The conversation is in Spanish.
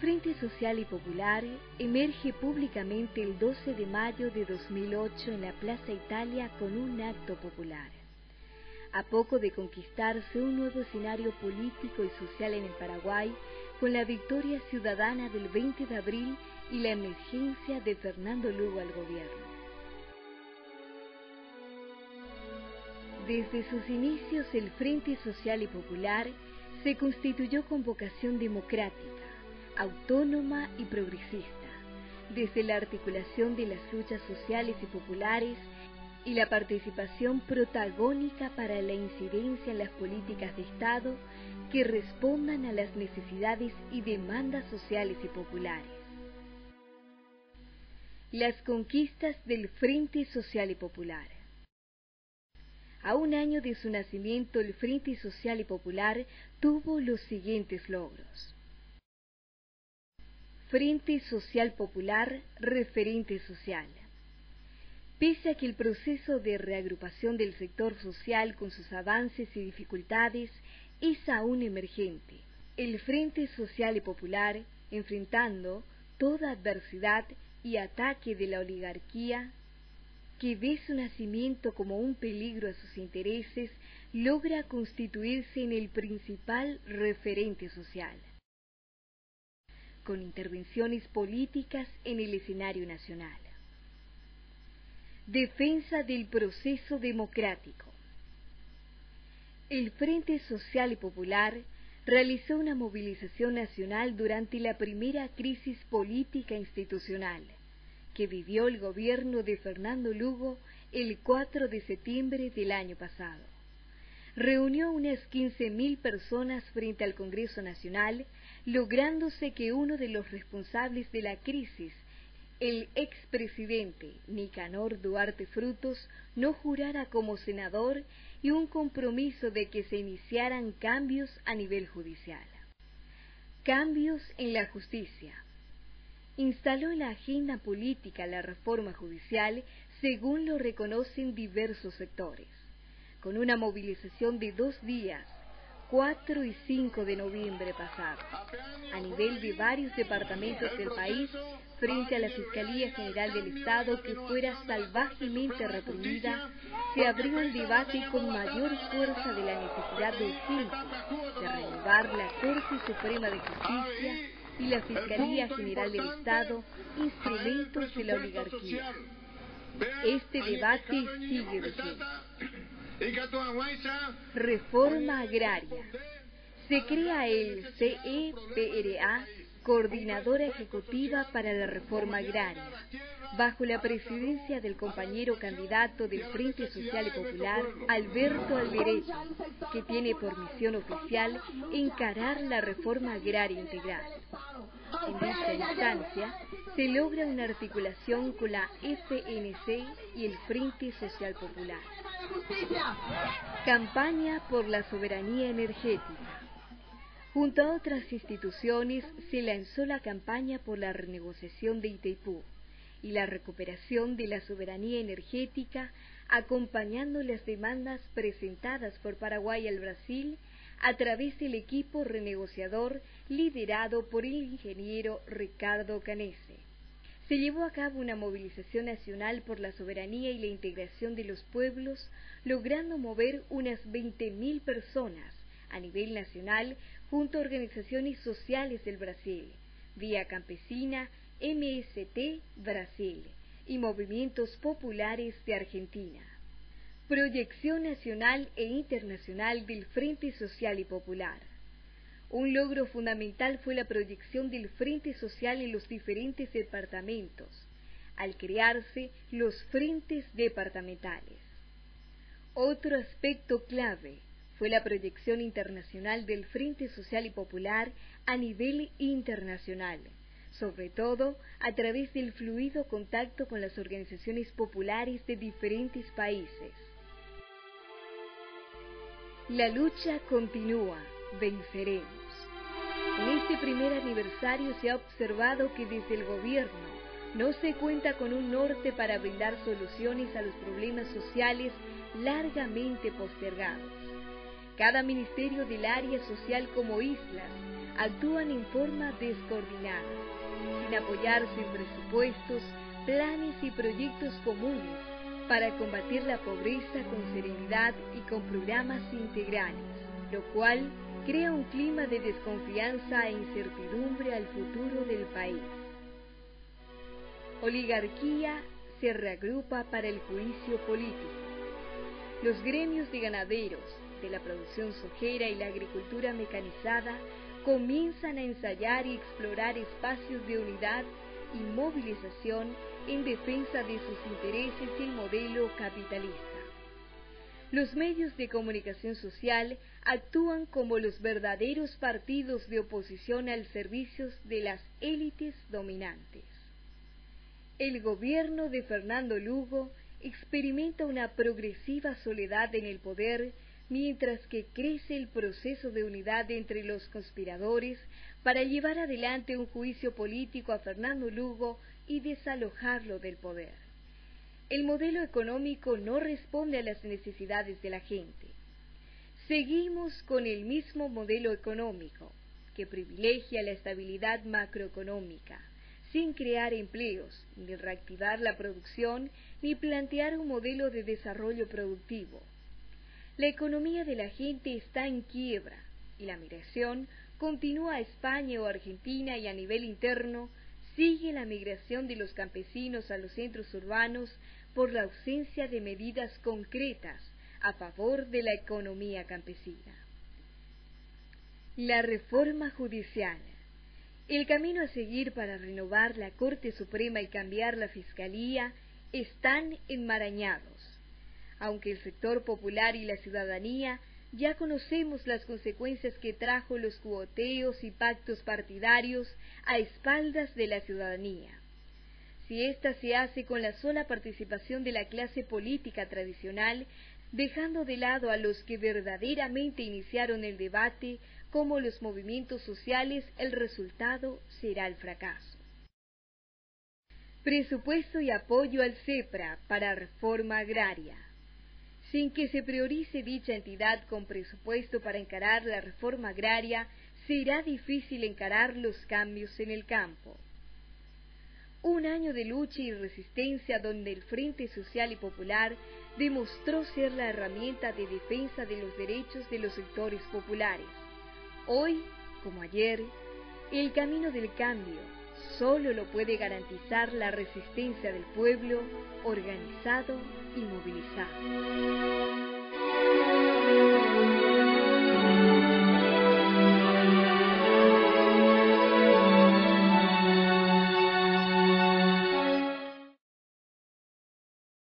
Frente Social y Popular emerge públicamente el 12 de mayo de 2008 en la Plaza Italia con un acto popular. A poco de conquistarse un nuevo escenario político y social en el Paraguay, con la victoria ciudadana del 20 de abril y la emergencia de Fernando Lugo al gobierno. Desde sus inicios, el Frente Social y Popular se constituyó con vocación democrática, autónoma y progresista, desde la articulación de las luchas sociales y populares y la participación protagónica para la incidencia en las políticas de Estado que respondan a las necesidades y demandas sociales y populares. Las conquistas del Frente Social y Popular. A un año de su nacimiento, el Frente Social y Popular tuvo los siguientes logros. Frente Social Popular, referente social. Pese a que el proceso de reagrupación del sector social con sus avances y dificultades es aún emergente, el Frente Social y Popular, enfrentando toda adversidad y ataque de la oligarquía, que ve su nacimiento como un peligro a sus intereses, logra constituirse en el principal referente social, con intervenciones políticas en el escenario nacional. Defensa del proceso democrático. El Frente Social y Popular realizó una movilización nacional durante la primera crisis política institucional que vivió el gobierno de Fernando Lugo el 4 de septiembre del año pasado. Reunió unas 15.000 personas frente al Congreso Nacional, lográndose que uno de los responsables de la crisis, el expresidente Nicanor Duarte Frutos, no jurara como senador y un compromiso de que se iniciaran cambios a nivel judicial. Cambios en la justicia. Instaló en la agenda política la reforma judicial, según lo reconocen diversos sectores, con una movilización de 2 días, 4 y 5 de noviembre pasado, a nivel de varios departamentos del país, frente a la Fiscalía General del Estado, que fuera salvajemente reprimida, se abrió el debate con mayor fuerza de la necesidad urgente de renovar la Corte Suprema de Justicia y la Fiscalía General del Estado, instrumentos de la oligarquía. Este debate sigue vigente. Reforma agraria. Se crea el CEPRA, Coordinadora Ejecutiva para la Reforma Agraria, bajo la presidencia del compañero candidato del Frente Social y Popular, Alberto Alderete, que tiene por misión oficial encarar la reforma agraria integral. En dicha instancia, se logra una articulación con la FNC y el Frente Social Popular. Campaña por la soberanía energética. Junto a otras instituciones, se lanzó la campaña por la renegociación de Itaipú y la recuperación de la soberanía energética, acompañando las demandas presentadas por Paraguay al Brasil a través del equipo renegociador liderado por el ingeniero Ricardo Canese. Se llevó a cabo una movilización nacional por la soberanía y la integración de los pueblos, logrando mover unas 20.000 personas a nivel nacional junto a organizaciones sociales del Brasil, Vía Campesina, MST Brasil y movimientos populares de Argentina. Proyección nacional e internacional del Frente Social y Popular. Un logro fundamental fue la proyección del Frente Social en los diferentes departamentos, al crearse los frentes departamentales. Otro aspecto clave fue la proyección internacional del Frente Social y Popular a nivel internacional, sobre todo a través del fluido contacto con las organizaciones populares de diferentes países. La lucha continúa, venceremos. En este primer aniversario se ha observado que desde el gobierno no se cuenta con un norte para brindar soluciones a los problemas sociales largamente postergados. Cada ministerio del área social como islas actúan en forma descoordinada, sin apoyarse en presupuestos, planes y proyectos comunes para combatir la pobreza con serenidad y con programas integrales, lo cual crea un clima de desconfianza e incertidumbre al futuro del país. Oligarquía se reagrupa para el juicio político. Los gremios de ganaderos, de la producción sojera y la agricultura mecanizada comienzan a ensayar y explorar espacios de unidad y movilización en defensa de sus intereses y el modelo capitalista. Los medios de comunicación social actúan como los verdaderos partidos de oposición al servicio de las élites dominantes. El gobierno de Fernando Lugo experimenta una progresiva soledad en el poder, mientras que crece el proceso de unidad entre los conspiradores para llevar adelante un juicio político a Fernando Lugo y desalojarlo del poder. El modelo económico no responde a las necesidades de la gente. Seguimos con el mismo modelo económico, que privilegia la estabilidad macroeconómica, sin crear empleos, ni reactivar la producción, ni plantear un modelo de desarrollo productivo. La economía de la gente está en quiebra, y la migración continúa a España o Argentina, y a nivel interno sigue la migración de los campesinos a los centros urbanos por la ausencia de medidas concretas a favor de la economía campesina. La reforma judicial. El camino a seguir para renovar la Corte Suprema y cambiar la Fiscalía están enmarañados. Aunque el sector popular y la ciudadanía ya conocemos las consecuencias que trajo los cuoteos y pactos partidarios a espaldas de la ciudadanía. Si ésta se hace con la sola participación de la clase política tradicional, dejando de lado a los que verdaderamente iniciaron el debate, como los movimientos sociales, el resultado será el fracaso. Presupuesto y apoyo al CEPRA para reforma agraria. Sin que se priorice dicha entidad con presupuesto para encarar la reforma agraria, será difícil encarar los cambios en el campo. Un año de lucha y resistencia donde el Frente Social y Popular demostró ser la herramienta de defensa de los derechos de los sectores populares. Hoy, como ayer, el camino del cambio solo lo puede garantizar la resistencia del pueblo organizado y movilizado.